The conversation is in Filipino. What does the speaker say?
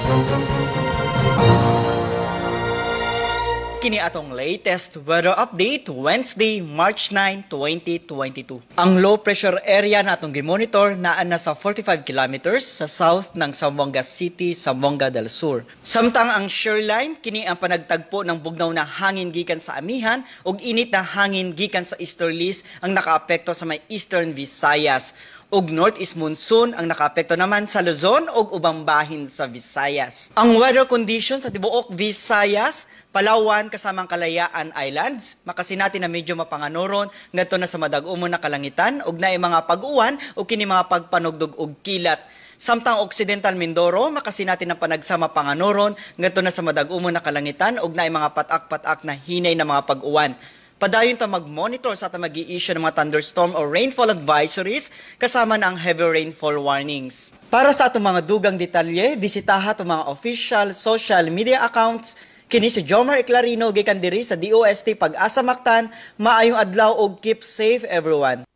Kini atong latest weather update Wednesday, March 9, 2022. Ang low pressure area na atong gimonitor naa na sa 45 kilometers sa south ng Zamboanga City, Zamboanga del Sur. Samtang ang shoreline kini ang panagtagpo ng bugnaw na hangin gikan sa amihan ug init na hangin gikan sa easterlies ang nakaapekto sa may Eastern Visayas. Ug northeast monsoon ang nakaapekto naman sa Luzon ug ubang bahin sa Visayas. Ang weather conditions sa tibuok Visayas, Palawan kasamang Kalayaan Islands, makasinati na medyo mapanganoron ngadto na sa madag-umon na kalangitan ug naay mga pag-uwan ug kini mga pagpanugdog og kilat. Samtang Occidental Mindoro, makasinati na panagsama panganoron ngadto na sa madag-umon na kalangitan ug naay mga patak-patak na hinay na mga pag-uwan. Padayon ta mag-monitor sa atong mag-i-issue ng mga thunderstorm or rainfall advisories kasama na ang heavy rainfall warnings. Para sa atong mga dugang detalye, bisitaha atong mga official social media accounts. Kini si Jomar Eclarino gikan diri sa DOST Pag-asa Mactan. Maayong adlaw og keep safe everyone.